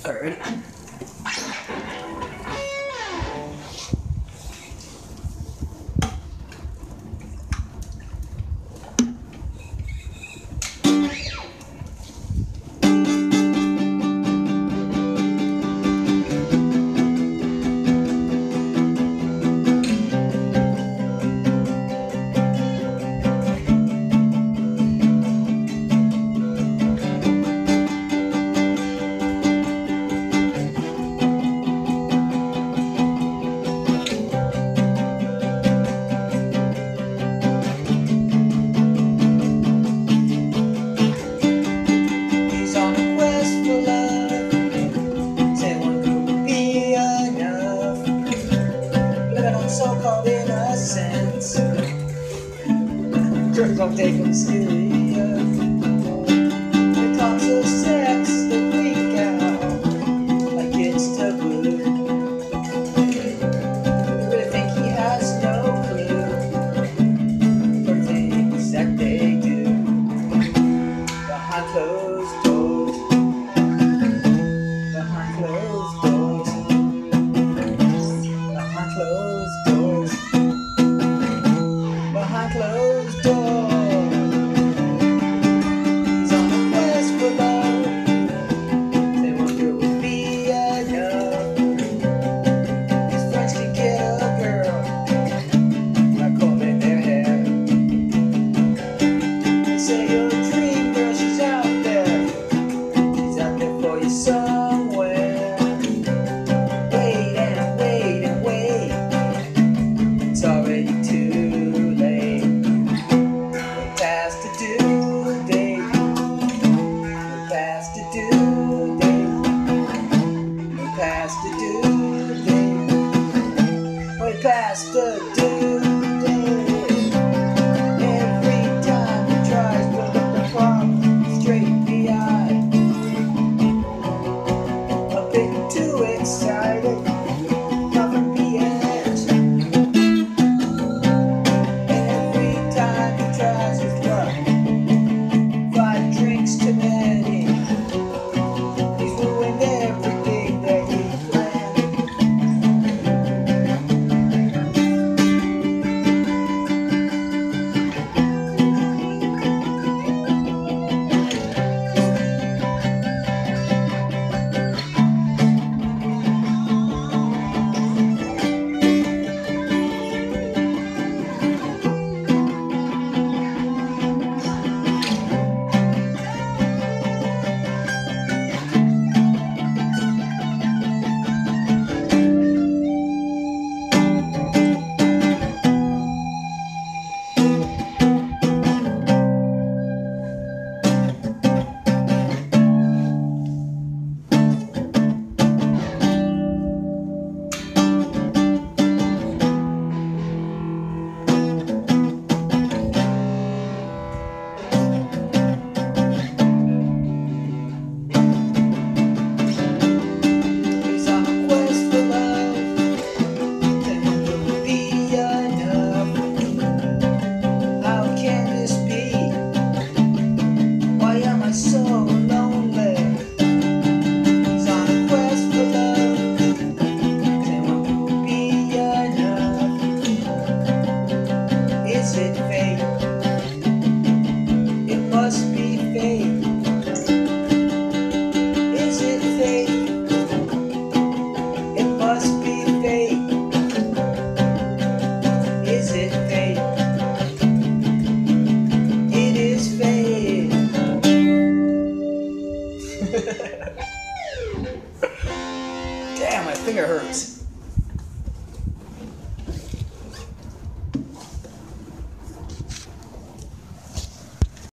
Alright. So-called innocence. Girls don't take them serious. They talk of sex, they freak out like it's taboo. They really think he has no clue for things that they do behind closed doors. Behind closed doors. Behind closed doors. Behind closed doors. He's on a quest for love. Say one girl would be enough. His friends can get a girl by combing their hair. They say your dream girl, she's out there. She's out there for you somewhere. Wait and wait and wait. It's already too late. We're past the due date. We're past the due date. We're past the due date. We're past the due date. Every time he tries to look the clock straight in the eye. A bit too excited. Nothing BS. Every time he tries his luck, 5 drinks too many. He's ruined everything that he planned. He's on a quest for love. Say one girl would be enough. How can this be? Why am I so lonely? He's on a quest for love. Say one girl would be enough. Is it fate? It must be fate. Is it fate? It must be fate. Is it fate? It is fate. Damn, my finger hurts.